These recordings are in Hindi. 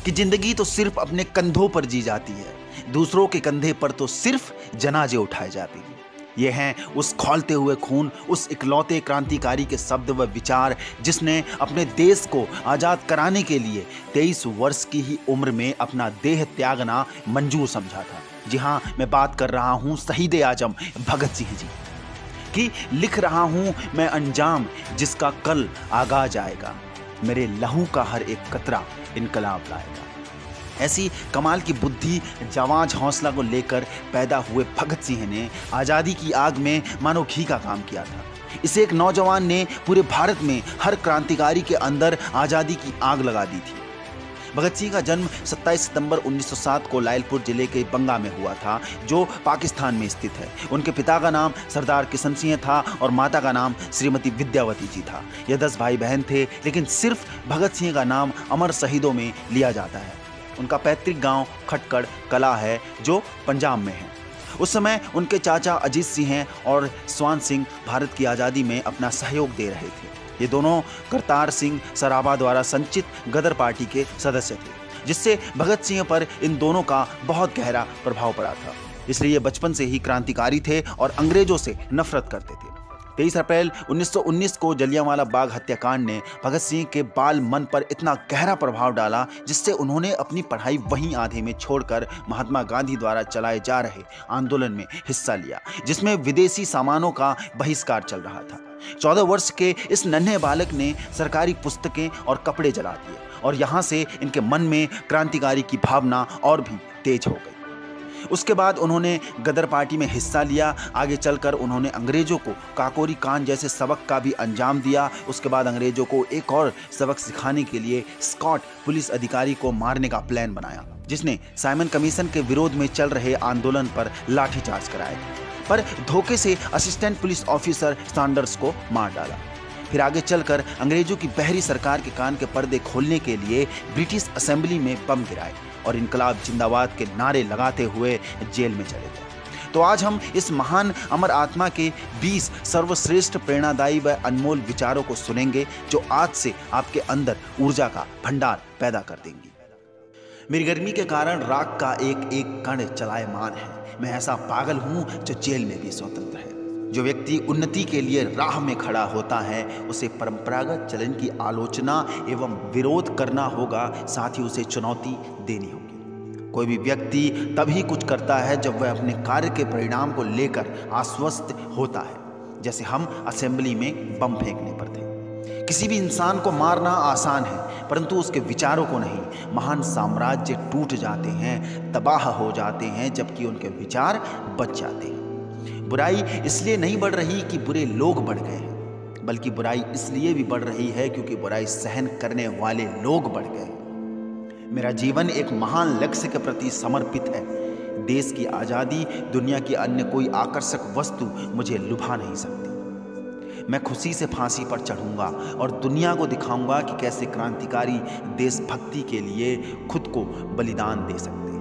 कि जिंदगी तो सिर्फ अपने कंधों पर जी जाती है, दूसरों के कंधे पर तो सिर्फ जनाजे उठाए जाते हैं। ये हैं उस खौलते हुए खून, उस इकलौते क्रांतिकारी के शब्द व विचार जिसने अपने देश को आज़ाद कराने के लिए 23 वर्ष की ही उम्र में अपना देह त्यागना मंजूर समझा था। जी हाँ, मैं बात कर रहा हूँ शहीद आजम भगत सिंह जी कि लिख रहा हूँ मैं अंजाम जिसका कल आगाज आएगा, मेरे लहू का हर एक कतरा इनकलाब लाएगा। ऐसी कमाल की बुद्धि, जाबाज हौसला को लेकर पैदा हुए भगत सिंह ने आज़ादी की आग में मानो घी का काम किया था। इसे एक नौजवान ने पूरे भारत में हर क्रांतिकारी के अंदर आज़ादी की आग लगा दी थी। भगत सिंह का जन्म 27 सितंबर 1907 को लायलपुर जिले के बंगा में हुआ था, जो पाकिस्तान में स्थित है। उनके पिता का नाम सरदार किशन सिंह था और माता का नाम श्रीमती विद्यावती जी था। ये 10 भाई बहन थे, लेकिन सिर्फ भगत सिंह का नाम अमर शहीदों में लिया जाता है। उनका पैतृक गांव खटकड़ कला है, जो पंजाब में है। उस समय उनके चाचा अजीत सिंह और स्वान सिंह भारत की आज़ादी में अपना सहयोग दे रहे थे। ये दोनों करतार सिंह सराभा द्वारा संचित गदर पार्टी के सदस्य थे, जिससे भगत सिंह पर इन दोनों का बहुत गहरा प्रभाव पड़ा था। इसलिए ये बचपन से ही क्रांतिकारी थे और अंग्रेजों से नफरत करते थे। 23 अप्रैल 1919 को जलियांवाला बाग हत्याकांड ने भगत सिंह के बाल मन पर इतना गहरा प्रभाव डाला, जिससे उन्होंने अपनी पढ़ाई वहीं आधे में छोड़कर महात्मा गांधी द्वारा चलाए जा रहे आंदोलन में हिस्सा लिया, जिसमें विदेशी सामानों का बहिष्कार चल रहा था। 14 वर्ष के इस नन्हे बालक ने सरकारी पुस्तकें और कपड़े जला दिए और यहाँ से इनके मन में क्रांतिकारी की भावना और भी तेज हो गई। उसके बाद उन्होंने गदर पार्टी में हिस्सा लिया। आगे चलकर उन्होंने अंग्रेजों को काकोरी कांड जैसे सबक का भी अंजाम दिया। उसके बाद अंग्रेजों को एक और सबक सिखाने के लिए स्कॉट पुलिस अधिकारी को मारने का प्लान बनाया, जिसने साइमन कमीशन के विरोध में चल रहे आंदोलन पर लाठीचार्ज कराया था, पर धोखे से असिस्टेंट पुलिस ऑफिसर सैंडर्स को मार डाला। फिर आगे चलकर अंग्रेजों की बहरी सरकार के कान के पर्दे खोलने के लिए ब्रिटिश असेंबली में बम गिराए और इनकलाब जिंदाबाद के नारे लगाते हुए जेल में चले गए। तो आज हम इस महान अमर आत्मा के 20 सर्वश्रेष्ठ प्रेरणादायी व अनमोल विचारों को सुनेंगे, जो आज से आपके अंदर ऊर्जा का भंडार पैदा कर देंगी। मेरी गर्मी के कारण राख का एक एक कण चलायमान है। मैं ऐसा पागल हूं जो जेल में भी स्वतंत्र है। जो व्यक्ति उन्नति के लिए राह में खड़ा होता है, उसे परंपरागत चलन की आलोचना एवं विरोध करना होगा, साथ ही उसे चुनौती देनी होगी। कोई भी व्यक्ति तभी कुछ करता है जब वह अपने कार्य के परिणाम को लेकर आश्वस्त होता है, जैसे हम असेंबली में बम फेंकने पर थे। किसी भी इंसान को मारना आसान है, परंतु उसके विचारों को नहीं। महान साम्राज्य टूट जाते हैं, तबाह हो जाते हैं, जबकि उनके विचार बच जाते हैं। बुराई इसलिए नहीं बढ़ रही कि बुरे लोग बढ़ गए हैं, बल्कि बुराई इसलिए भी बढ़ रही है क्योंकि बुराई सहन करने वाले लोग बढ़ गए हैं। मेरा जीवन एक महान लक्ष्य के प्रति समर्पित है। देश की आज़ादी, दुनिया की अन्य कोई आकर्षक वस्तु मुझे लुभा नहीं सकती। मैं खुशी से फांसी पर चढ़ूंगा और दुनिया को दिखाऊंगा कि कैसे क्रांतिकारी देशभक्ति के लिए खुद को बलिदान दे सकते हैं।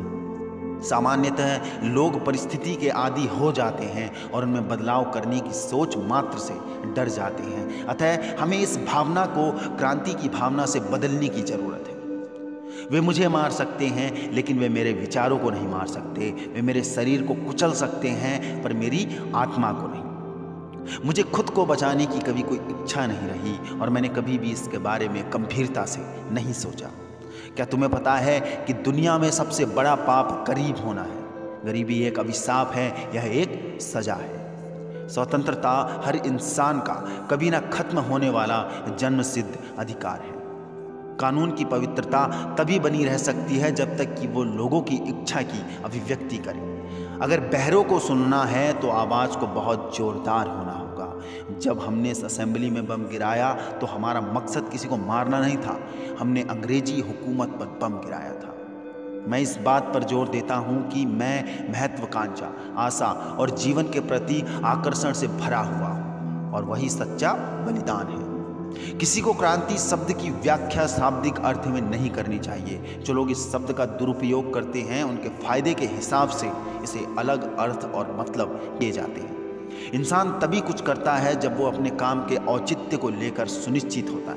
सामान्यतः लोग परिस्थिति के आदी हो जाते हैं और उनमें बदलाव करने की सोच मात्र से डर जाते हैं। अतः हमें इस भावना को क्रांति की भावना से बदलने की जरूरत है। वे मुझे मार सकते हैं, लेकिन वे मेरे विचारों को नहीं मार सकते। वे मेरे शरीर को कुचल सकते हैं, पर मेरी आत्मा को नहीं। मुझे खुद को बचाने की कभी कोई इच्छा नहीं रही और मैंने कभी भी इसके बारे में गंभीरता से नहीं सोचा। क्या तुम्हें पता है कि दुनिया में सबसे बड़ा पाप गरीब होना है? गरीबी एक अभिशाप है, यह एक सजा है। स्वतंत्रता हर इंसान का कभी ना खत्म होने वाला जन्मसिद्ध अधिकार है। कानून की पवित्रता तभी बनी रह सकती है जब तक कि वो लोगों की इच्छा की अभिव्यक्ति करे। अगर बहरों को सुनना है तो आवाज़ को बहुत जोरदार होना होगा। जब हमने इस असेंबली में बम गिराया तो हमारा मकसद किसी को मारना नहीं था, हमने अंग्रेजी हुकूमत पर बम गिराया था। मैं इस बात पर जोर देता हूँ कि मैं महत्वाकांक्षा, आशा और जीवन के प्रति आकर्षण से भरा हुआ हूँ और वही सच्चा बलिदान है। किसी को क्रांति शब्द की व्याख्या शाब्दिक अर्थ में नहीं करनी चाहिए। जो लोग इस शब्द का दुरुपयोग करते हैं, उनके फायदे के हिसाब से इसे अलग अर्थ और मतलब किए जाते हैं। इंसान तभी कुछ करता है जब वो अपने काम के औचित्य को लेकर सुनिश्चित होता है।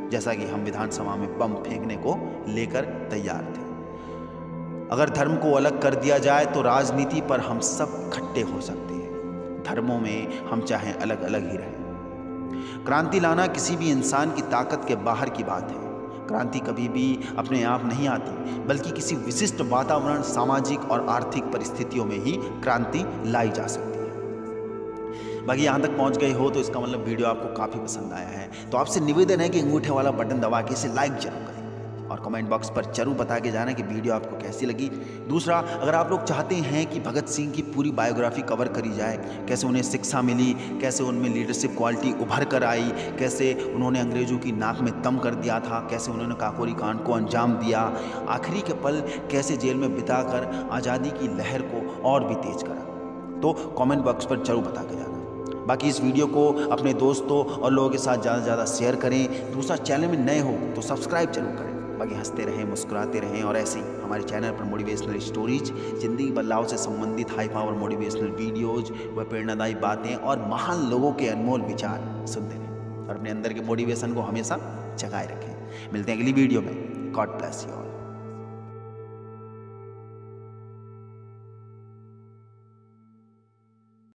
जैसा कि हम विधानसभा में बम फेंकने को लेकर तैयार थे। अगर धर्म को अलग कर दिया जाए तो राजनीति पर हम सब इकट्ठे हो सकते हैं। धर्मों में हम चाहें अलग अलग ही रहें। क्रांति लाना किसी भी इंसान की ताकत के बाहर की बात है। क्रांति कभी भी अपने आप नहीं आती, बल्कि किसी विशिष्ट वातावरण, सामाजिक और आर्थिक परिस्थितियों में ही क्रांति लाई जा सकती है। बाकी यहाँ तक पहुँच गए हो तो इसका मतलब वीडियो आपको काफ़ी पसंद आया है। तो आपसे निवेदन है कि अंगूठे वाला बटन दबा के इसे लाइक जरूर करें और कमेंट बॉक्स पर जरूर बता के जाना कि वीडियो आपको कैसी लगी। दूसरा, अगर आप लोग चाहते हैं कि भगत सिंह की पूरी बायोग्राफी कवर करी जाए, कैसे उन्हें शिक्षा मिली, कैसे उनमें लीडरशिप क्वालिटी उभर कर आई, कैसे उन्होंने अंग्रेजों की नाक में दम कर दिया था, कैसे उन्होंने काकोरी कांड को अंजाम दिया, आखिरी के पल कैसे जेल में बिताकर आज़ादी की लहर को और भी तेज करा, तो कमेंट बॉक्स पर जरूर बता के जाना। बाकी इस वीडियो को अपने दोस्तों और लोगों के साथ ज़्यादा से ज़्यादा शेयर करें। दूसरा, चैनल में नए हो तो सब्सक्राइब जरूर करें। बाकी हंसते रहें, मुस्कुराते रहें और ऐसे ही हमारे चैनल पर मोटिवेशनल स्टोरीज, जिंदगी बदलाव से संबंधित हाई पावर मोटिवेशनल वीडियोज व प्रेरणादायी बातें और महान लोगों के अनमोल विचार सुनते रहें और अपने अंदर के मोटिवेशन को हमेशा जगाए रखें। मिलते हैं अगली वीडियो में। God bless you all.